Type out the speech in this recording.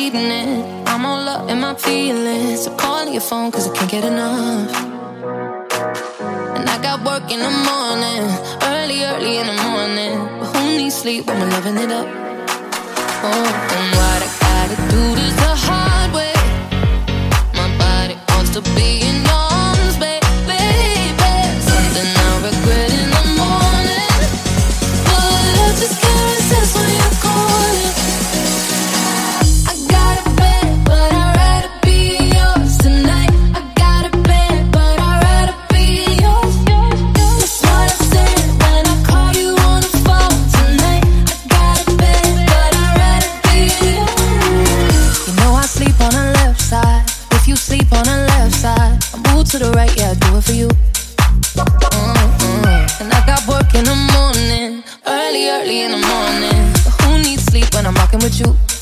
evening. I'm all up in my feelings, so calling your phone cause I can't get enough. And I got work in the morning, early in the morning. But who needs sleep when we're loving it up? Oh, and what I gotta do this the hard way. My body wants to be in arms, baby. Something I regret in the morning, but I just can't resist when you're calling. I got a bed, but I'd rather be yours tonight. I got a bed, but I'd rather be yours. That's what I said when I called you on the phone tonight. I got a bed, but I'd rather be yours. You know I sleep on the left side. If you sleep on the left side, I move to the right, yeah, I do it for you. And I got work in the morning, early in the morning. But who needs sleep when I'm rocking with you?